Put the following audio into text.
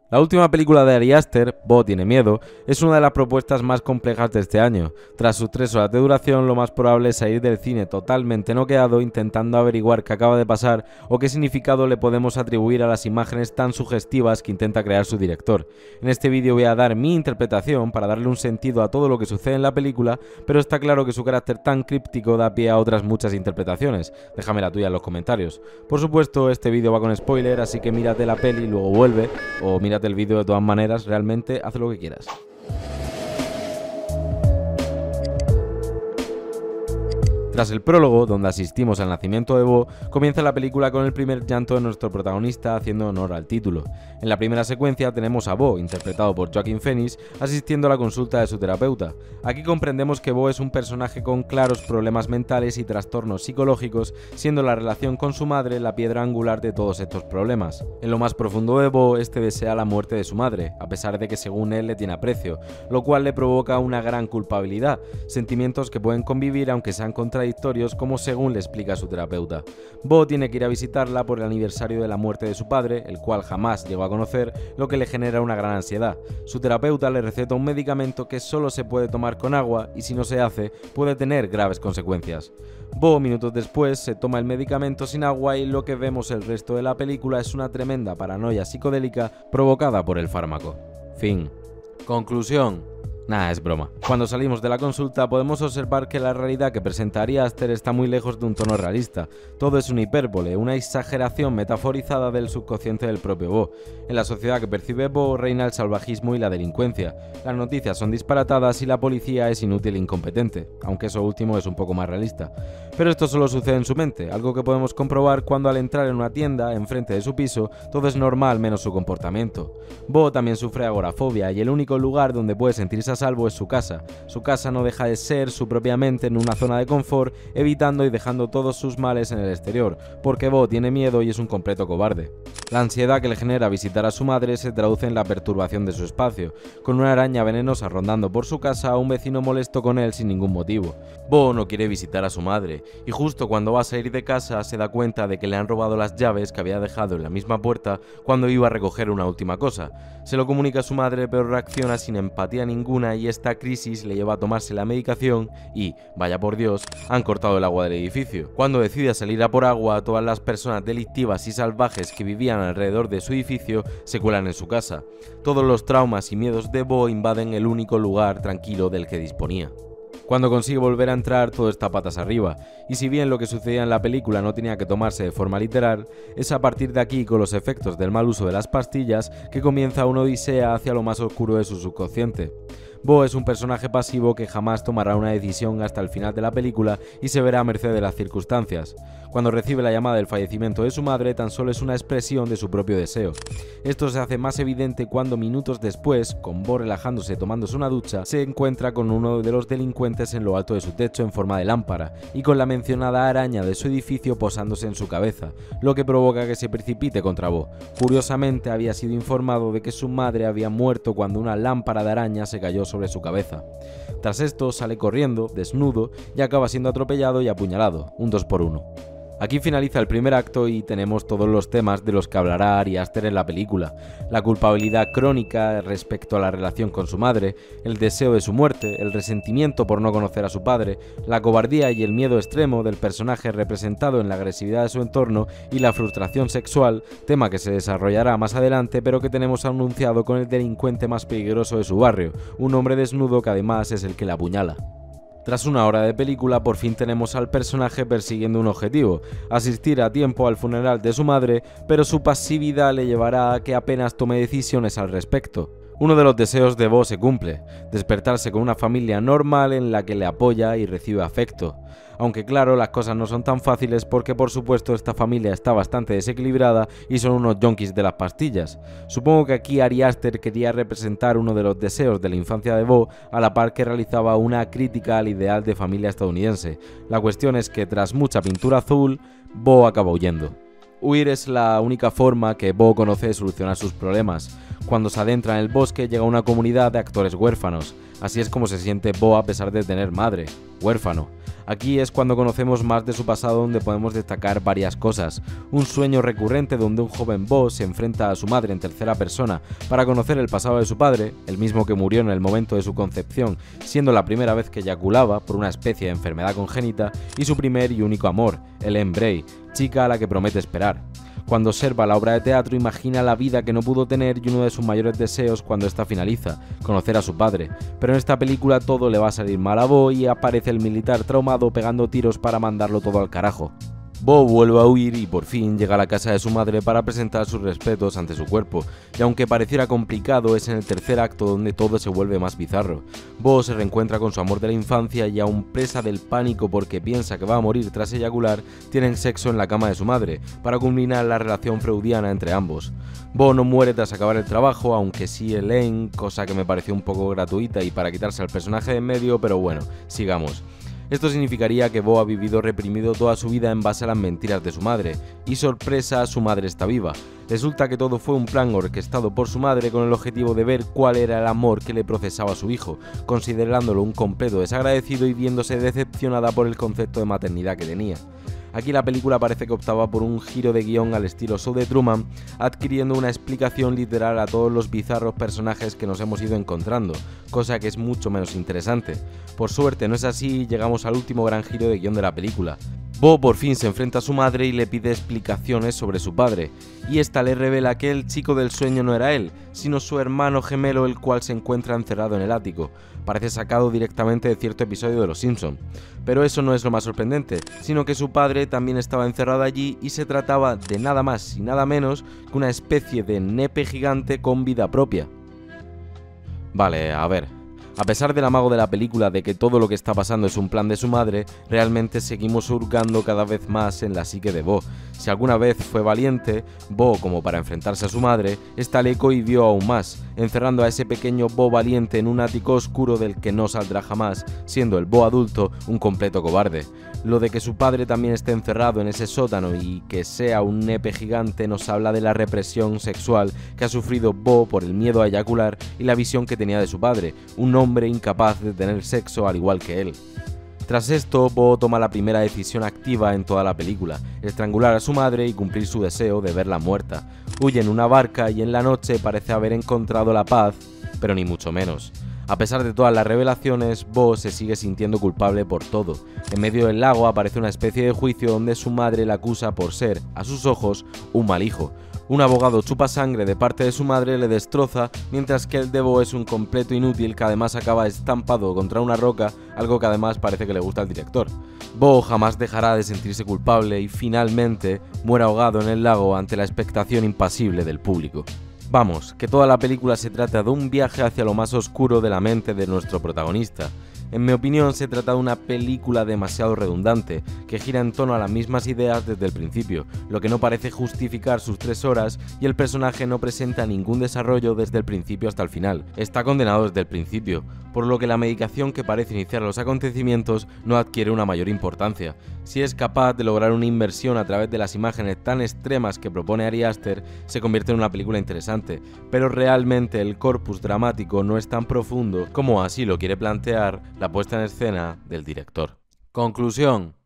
La última película de Ari Aster, Bo tiene miedo, es una de las propuestas más complejas de este año. Tras sus 3 horas de duración, lo más probable es salir del cine totalmente noqueado intentando averiguar qué acaba de pasar o qué significado le podemos atribuir a las imágenes tan sugestivas que intenta crear su director. En este vídeo voy a dar mi interpretación para darle un sentido a todo lo que sucede en la película, pero está claro que su carácter tan críptico da pie a otras muchas interpretaciones. Déjame la tuya en los comentarios. Por supuesto, este vídeo va con spoiler, así que mírate la peli y luego vuelve, o mírate el vídeo de todas maneras, realmente haz lo que quieras. Tras el prólogo, donde asistimos al nacimiento de Bo, comienza la película con el primer llanto de nuestro protagonista haciendo honor al título. En la primera secuencia tenemos a Bo, interpretado por Joaquin Phoenix, asistiendo a la consulta de su terapeuta. Aquí comprendemos que Bo es un personaje con claros problemas mentales y trastornos psicológicos, siendo la relación con su madre la piedra angular de todos estos problemas. En lo más profundo de Bo, este desea la muerte de su madre, a pesar de que según él le tiene aprecio, lo cual le provoca una gran culpabilidad, sentimientos que pueden convivir aunque sean contradictorios como según le explica su terapeuta. Bo tiene que ir a visitarla por el aniversario de la muerte de su padre, el cual jamás llegó a conocer, lo que le genera una gran ansiedad. Su terapeuta le receta un medicamento que solo se puede tomar con agua y si no se hace puede tener graves consecuencias. Bo, minutos después, se toma el medicamento sin agua y lo que vemos el resto de la película es una tremenda paranoia psicodélica provocada por el fármaco. Fin. Conclusión. Nah, es broma. Cuando salimos de la consulta podemos observar que la realidad que presenta Ari Aster está muy lejos de un tono realista. Todo es una hipérbole, una exageración metaforizada del subconsciente del propio Bo. En la sociedad que percibe Bo reina el salvajismo y la delincuencia. Las noticias son disparatadas y la policía es inútil e incompetente, aunque eso último es un poco más realista. Pero esto solo sucede en su mente, algo que podemos comprobar cuando al entrar en una tienda, enfrente de su piso, todo es normal menos su comportamiento. Bo también sufre agorafobia y el único lugar donde puede sentirse a salvo es su casa. Su casa no deja de ser su propia mente en una zona de confort, evitando y dejando todos sus males en el exterior, porque Bo tiene miedo y es un completo cobarde. La ansiedad que le genera visitar a su madre se traduce en la perturbación de su espacio, con una araña venenosa rondando por su casa o un vecino molesto con él sin ningún motivo. Bo no quiere visitar a su madre, y justo cuando va a salir de casa se da cuenta de que le han robado las llaves que había dejado en la misma puerta cuando iba a recoger una última cosa. Se lo comunica a su madre pero reacciona sin empatía ninguna y esta crisis le lleva a tomarse la medicación y, vaya por Dios, han cortado el agua del edificio. Cuando decide salir a por agua, todas las personas delictivas y salvajes que vivían alrededor de su edificio se cuelan en su casa. Todos los traumas y miedos de Bo invaden el único lugar tranquilo del que disponía. Cuando consigue volver a entrar, todo está patas arriba, y si bien lo que sucedía en la película no tenía que tomarse de forma literal, es a partir de aquí, con los efectos del mal uso de las pastillas, que comienza una odisea hacia lo más oscuro de su subconsciente. Bo es un personaje pasivo que jamás tomará una decisión hasta el final de la película y se verá a merced de las circunstancias. Cuando recibe la llamada del fallecimiento de su madre, tan solo es una expresión de su propio deseo. Esto se hace más evidente cuando minutos después, con Bo relajándose tomándose una ducha, se encuentra con uno de los delincuentes en lo alto de su techo en forma de lámpara y con la mencionada araña de su edificio posándose en su cabeza, lo que provoca que se precipite contra Bo. Curiosamente había sido informado de que su madre había muerto cuando una lámpara de araña se cayó sobre su cabeza. Tras esto sale corriendo, desnudo, y acaba siendo atropellado y apuñalado, un 2 por 1. Aquí finaliza el primer acto y tenemos todos los temas de los que hablará Ari Aster en la película: la culpabilidad crónica respecto a la relación con su madre, el deseo de su muerte, el resentimiento por no conocer a su padre, la cobardía y el miedo extremo del personaje representado en la agresividad de su entorno y la frustración sexual, tema que se desarrollará más adelante pero que tenemos anunciado con el delincuente más peligroso de su barrio, un hombre desnudo que además es el que la apuñala. Tras una hora de película, por fin tenemos al personaje persiguiendo un objetivo: asistir a tiempo al funeral de su madre, pero su pasividad le llevará a que apenas tome decisiones al respecto. Uno de los deseos de Bo se cumple: despertarse con una familia normal en la que le apoya y recibe afecto. Aunque claro, las cosas no son tan fáciles porque por supuesto esta familia está bastante desequilibrada y son unos yonkis de las pastillas. Supongo que aquí Ari Aster quería representar uno de los deseos de la infancia de Bo a la par que realizaba una crítica al ideal de familia estadounidense. La cuestión es que tras mucha pintura azul, Bo acaba huyendo. Huir es la única forma que Bo conoce de solucionar sus problemas. Cuando se adentra en el bosque llega a una comunidad de actores huérfanos. Así es como se siente Bo a pesar de tener madre, huérfano. Aquí es cuando conocemos más de su pasado, donde podemos destacar varias cosas. Un sueño recurrente donde un joven Bo se enfrenta a su madre en tercera persona para conocer el pasado de su padre, el mismo que murió en el momento de su concepción, siendo la primera vez que eyaculaba por una especie de enfermedad congénita, y su primer y único amor, Ellen Bray, chica a la que promete esperar. Cuando observa la obra de teatro, imagina la vida que no pudo tener y uno de sus mayores deseos cuando esta finaliza, conocer a su padre. Pero en esta película todo le va a salir mal a Bo y aparece el militar traumado pegando tiros para mandarlo todo al carajo. Bo vuelve a huir y por fin llega a la casa de su madre para presentar sus respetos ante su cuerpo, y aunque pareciera complicado, es en el tercer acto donde todo se vuelve más bizarro. Bo se reencuentra con su amor de la infancia y, aún presa del pánico porque piensa que va a morir tras eyacular, tienen sexo en la cama de su madre, para culminar la relación freudiana entre ambos. Bo no muere tras acabar el trabajo, aunque sí Elaine, cosa que me pareció un poco gratuita y para quitarse al personaje de en medio, pero bueno, sigamos. Esto significaría que Bo ha vivido reprimido toda su vida en base a las mentiras de su madre, y sorpresa, su madre está viva. Resulta que todo fue un plan orquestado por su madre con el objetivo de ver cuál era el amor que le procesaba a su hijo, considerándolo un completo desagradecido y viéndose decepcionada por el concepto de maternidad que tenía. Aquí la película parece que optaba por un giro de guión al estilo Show de Truman, adquiriendo una explicación literal a todos los bizarros personajes que nos hemos ido encontrando, cosa que es mucho menos interesante. Por suerte no es así y llegamos al último gran giro de guión de la película. Bo por fin se enfrenta a su madre y le pide explicaciones sobre su padre, y esta le revela que el chico del sueño no era él, sino su hermano gemelo, el cual se encuentra encerrado en el ático. Parece sacado directamente de cierto episodio de Los Simpson. Pero eso no es lo más sorprendente, sino que su padre también estaba encerrado allí y se trataba de nada más y nada menos que una especie de nepe gigante con vida propia. Vale, a ver. A pesar del amago de la película de que todo lo que está pasando es un plan de su madre, realmente seguimos hurgando cada vez más en la psique de Bo. Si alguna vez fue valiente, Bo como para enfrentarse a su madre, esta le cohibió aún más, encerrando a ese pequeño Bo valiente en un ático oscuro del que no saldrá jamás, siendo el Bo adulto un completo cobarde. Lo de que su padre también esté encerrado en ese sótano y que sea un nepe gigante nos habla de la represión sexual que ha sufrido Bo por el miedo a eyacular y la visión que tenía de su padre, un hombre incapaz de tener sexo al igual que él. Tras esto, Bo toma la primera decisión activa en toda la película, estrangular a su madre y cumplir su deseo de verla muerta. Huye en una barca y en la noche parece haber encontrado la paz, pero ni mucho menos. A pesar de todas las revelaciones, Bo se sigue sintiendo culpable por todo. En medio del lago aparece una especie de juicio donde su madre la acusa por ser, a sus ojos, un mal hijo. Un abogado chupasangre de parte de su madre le destroza, mientras que el de Bo es un completo inútil que además acaba estampado contra una roca, algo que además parece que le gusta al director. Bo jamás dejará de sentirse culpable y finalmente muere ahogado en el lago ante la expectación impasible del público. Vamos, que toda la película se trata de un viaje hacia lo más oscuro de la mente de nuestro protagonista. En mi opinión, se trata de una película demasiado redundante, que gira en torno a las mismas ideas desde el principio, lo que no parece justificar sus 3 horas, y el personaje no presenta ningún desarrollo desde el principio hasta el final. Está condenado desde el principio, por lo que la medicación que parece iniciar los acontecimientos no adquiere una mayor importancia. Si es capaz de lograr una inmersión a través de las imágenes tan extremas que propone Ari Aster, se convierte en una película interesante, pero realmente el corpus dramático no es tan profundo como así lo quiere plantear la puesta en escena del director. Conclusión.